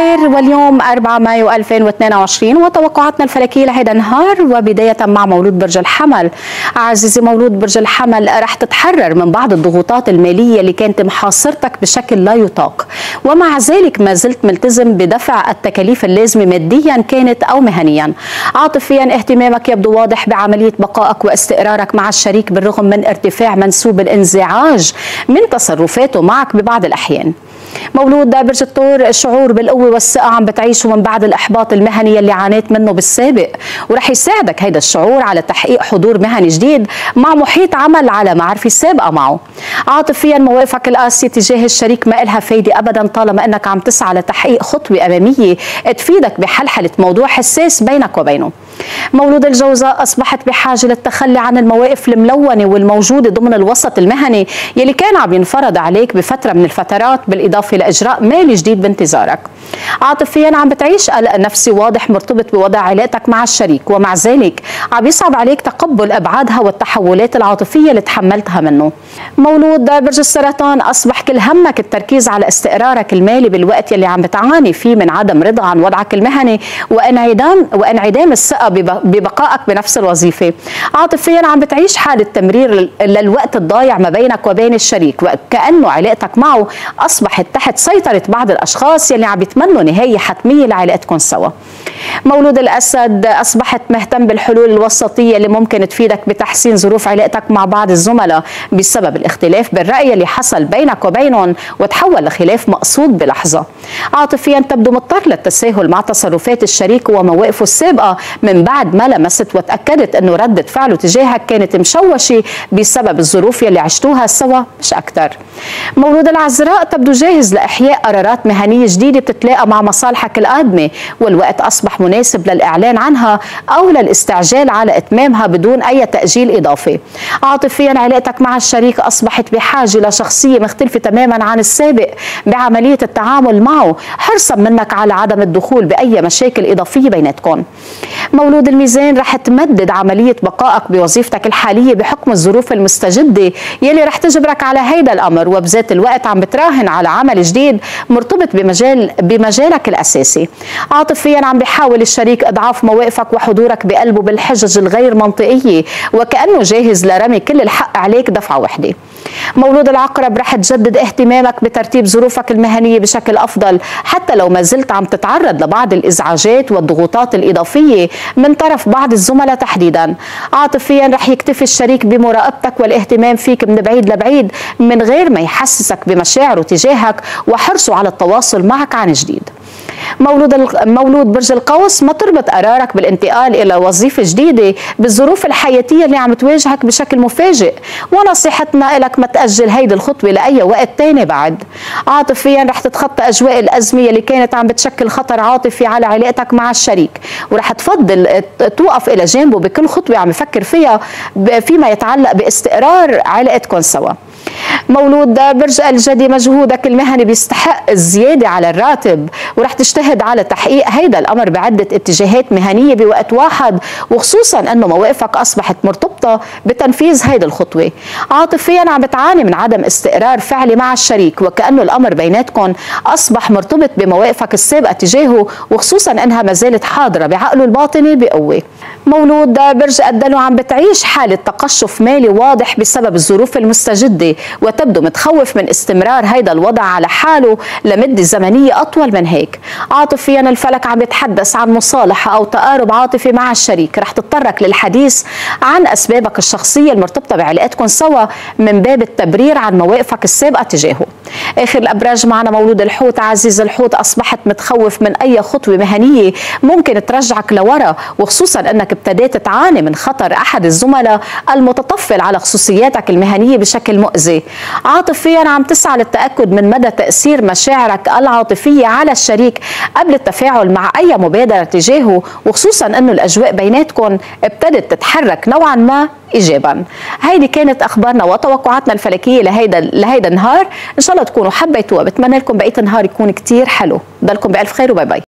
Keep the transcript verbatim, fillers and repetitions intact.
الخير، واليوم أربعة مايو ألفين واثنين وعشرين وتوقعاتنا الفلكية لهذا النهار. وبداية مع مولود برج الحمل. عزيزي مولود برج الحمل، رح تتحرر من بعض الضغوطات المالية اللي كانت محاصرتك بشكل لا يطاق، ومع ذلك ما زلت ملتزم بدفع التكاليف اللازمة ماديا كانت أو مهنيا. عاطفيا اهتمامك يبدو واضح بعملية بقائك واستقرارك مع الشريك بالرغم من ارتفاع منسوب الانزعاج من تصرفاته معك ببعض الأحيان. مولود برج الثور، الشعور بالقوة والثقة عم بتعيشه من بعد الإحباط المهني اللي عانيت منه بالسابق، ورح يساعدك هيدا الشعور على تحقيق حضور مهني جديد مع محيط عمل على معرفة سابقة معه. عاطفيا مواقفك القاسية تجاه الشريك ما إلها فايدة أبدا طالما أنك عم تسعى لتحقيق خطوة أمامية تفيدك بحلحلة موضوع حساس بينك وبينه. مولود الجوزاء، أصبحت بحاجة للتخلي عن المواقف الملونة والموجودة ضمن الوسط المهني يلي كان عم ينفرض عليك بفترة من الفترات، بالإضافة لإجراء مالي جديد بانتظارك. عاطفيا عم بتعيش قلق نفسي واضح مرتبط بوضع علاقتك مع الشريك، ومع ذلك عم يصعب عليك تقبل أبعادها والتحولات العاطفية اللي تحملتها منه. مولود برج السرطان، أصبح كل همك التركيز على استقرارك المالي بالوقت يلي عم بتعاني فيه من عدم رضا عن وضعك المهني وانعدام وانعدام الثقة ببقائك بنفس الوظيفة. عاطفيا عم بتعيش حالة تمرير للوقت الضايع ما بينك وبين الشريك، وكأنه علاقتك معه أصبحت تحت سيطرة بعض الأشخاص يلي عم يتمنوا نهاية حتمية لعلاقتكم سوا. مولود الأسد، أصبحت مهتم بالحلول الوسطية اللي ممكن تفيدك بتحسين ظروف علاقتك مع بعض الزملاء بسبب الاختلاف بالرأي اللي حصل بينك وبينهم وتحول لخلاف مقصود بلحظة. عاطفيا تبدو مضطر للتساهل مع تصرفات الشريك ومواقفه السابقة من بعد ما لمست وتأكدت أنه ردة فعله تجاهك كانت مشوشة بسبب الظروف يلي عشتوها سوا مش أكتر. مولود العذراء، تبدو جاهز لإحياء قرارات مهنية جديدة بتتلاقى مع مصالحك القادمة، والوقت أصبح مناسب للإعلان عنها أو للاستعجال على إتمامها بدون أي تأجيل إضافي. عاطفيا علاقتك مع الشريك أصبحت بحاجة لشخصية مختلفة تماما عن السابق بعملية التعامل معه، حرصا منك على عدم الدخول بأي مشاكل إضافية بيناتكم. مولود الميزان، رح تمدد عملية بقائك بوظيفتك الحالية بحكم الظروف المستجدة يلي رح تجبرك على هيدا الأمر، وبذات الوقت عم بتراهن على عمل جديد مرتبط بمجال بمجالك الأساسي. عاطفيا عم بيحاول الشريك إضعاف مواقفك وحضورك بقلبه بالحجج الغير منطقية، وكأنه جاهز لرمي كل الحق عليك دفعة وحدة. مولود العقرب، رح تجدد اهتمامك بترتيب ظروفك المهنية بشكل أفضل حتى لو ما زلت عم تتعرض لبعض الإزعاجات والضغوطات الإضافية من طرف بعض الزملاء تحديدا. عاطفيا رح يكتفي الشريك بمراقبتك والاهتمام فيك من بعيد لبعيد من غير ما يحسسك بمشاعره تجاهك وحرصه على التواصل معك عن جديد. مولود مولود برج القوس، ما تربط قرارك بالانتقال إلى وظيفة جديدة بالظروف الحياتية اللي عم تواجهك بشكل مفاجئ، ونصيحتنا لك ما تأجل هيدي الخطوة لأي وقت تاني بعد. عاطفيا رح تتخطى أجواء الأزمة اللي كانت عم بتشكل خطر عاطفي على علاقتك مع الشريك، ورح تفضل توقف إلى جانبه بكل خطوة عم يفكر فيها فيما يتعلق باستقرار علاقتكم سوا. مولود برج الجدي، مجهودك المهني بيستحق الزيادة على الراتب، ورح تجتهد على تحقيق هيدا الأمر بعدة اتجاهات مهنية بوقت واحد، وخصوصا أنه مواقفك أصبحت مرتبطة بتنفيذ هيدا الخطوة. عاطفيا عم بتعاني من عدم استقرار فعلي مع الشريك، وكأنه الأمر بيناتكم أصبح مرتبط بمواقفك السابقة تجاهه، وخصوصا أنها ما زالت حاضرة بعقله الباطني بقوة. مولود برج الدلو، عم بتعيش حالة تقشف مالي واضح بسبب الظروف المستجدة، وتبدو متخوف من استمرار هيدا الوضع على حاله لمدة زمنية أطول من هيك. عاطفيا الفلك عم يتحدث عن مصالحة أو تقارب عاطفي مع الشريك، رح تتطرق للحديث عن أسبابك الشخصية المرتبطة بعلاقتكم سوا من باب التبرير عن مواقفك السابقة تجاهه. آخر الأبراج معنا مولود الحوت. عزيز الحوت، أصبحت متخوف من أي خطوة مهنية ممكن ترجعك لورا، وخصوصا أنك ابتديت تعاني من خطر أحد الزملاء المتطفل على خصوصياتك المهنية بشكل مؤذي. عاطفيا عم تسعى للتأكد من مدى تأثير مشاعرك العاطفية على الشريك قبل التفاعل مع أي مبادرة تجاهه، وخصوصا أنه الأجواء بيناتكم ابتدت تتحرك نوعا ما إيجابا. هيدي كانت أخبارنا وتوقعاتنا الفلكية لهيدا لهيدا النهار، إن شاء الله تكونوا حبيتوها. بتمنى لكم بقية النهار يكون كتير حلو. ضلكم بألف خير وباي باي.